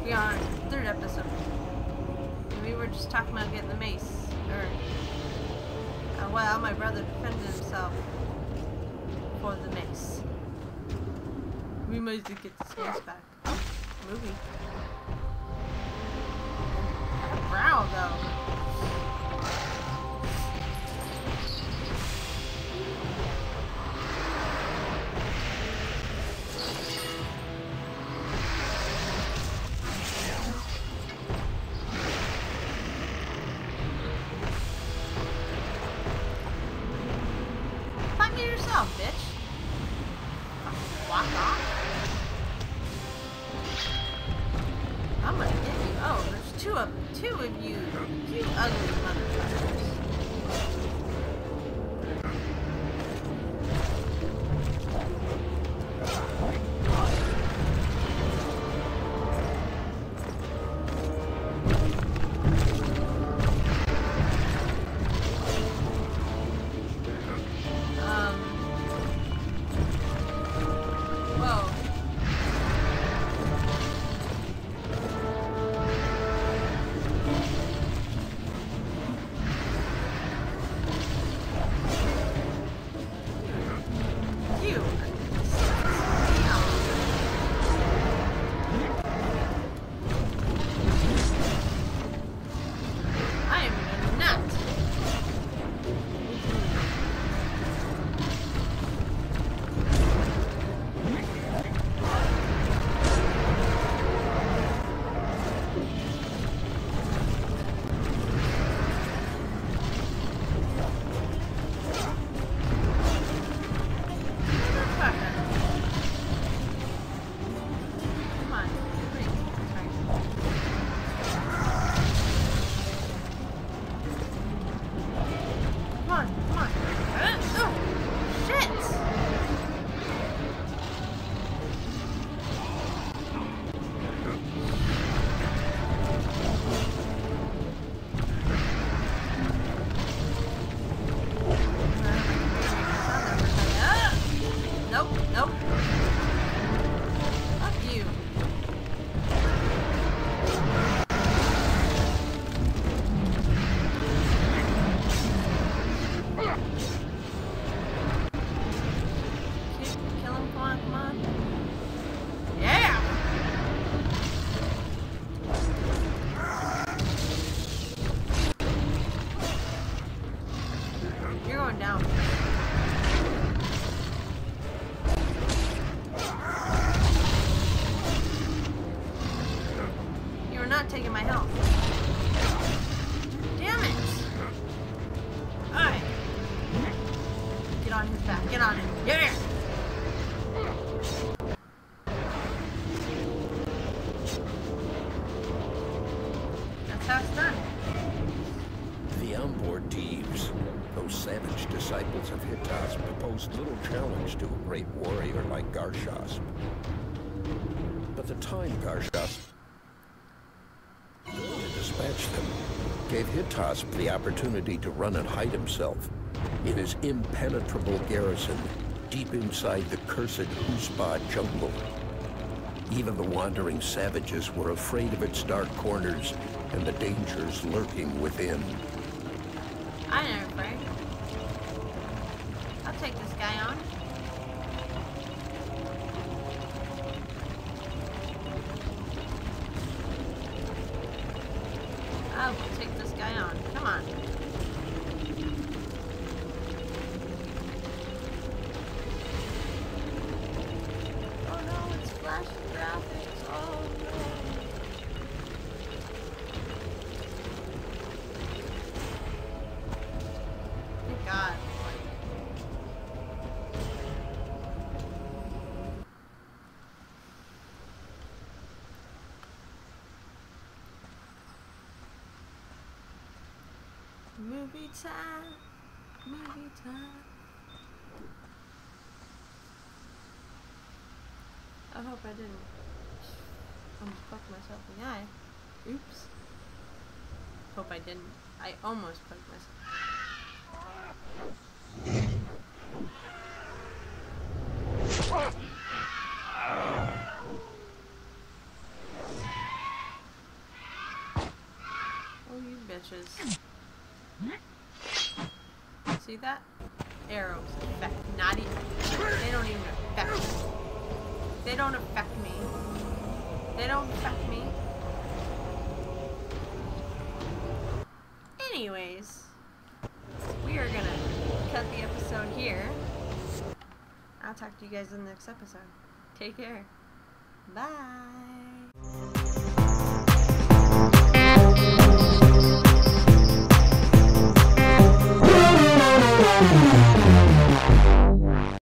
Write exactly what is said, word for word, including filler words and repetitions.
We are on the third episode. And we were just talking about getting the mace. Or, uh, well, my brother defended himself for the mace. We might as well get this mace back. Oh, movie. Brow, though. Bitch. Walk off. I'm gonna get you. Oh, there's two of two of you. You ugly motherfuckers. Taking my health. Damn it! Alright. Get on his back. Get on him. Yeah! That's how it's done. The onboard Thieves, those savage disciples of Hittas, proposed little challenge to a great warrior like Garshasp. But the time Garshasp dispatched them gave Hittasp the opportunity to run and hide himself in his impenetrable garrison deep inside the cursed Huspa jungle. Even the wandering savages were afraid of its dark corners and the dangers lurking within. I ain't afraid. I'll take this guy on. I will take this guy on. Come on. Oh no, it's flashing graphics. Oh no. Thank God. Movie time, movie time. I hope I didn't almost fuck myself in the eye. Oops. Hope I didn't. I almost poked myself. branches. See that? Arrows affect, not even, they don't even affect me. They don't affect me. They don't affect me. Anyways, we are gonna cut the episode here. I'll talk to you guys in the next episode. Take care. Bye.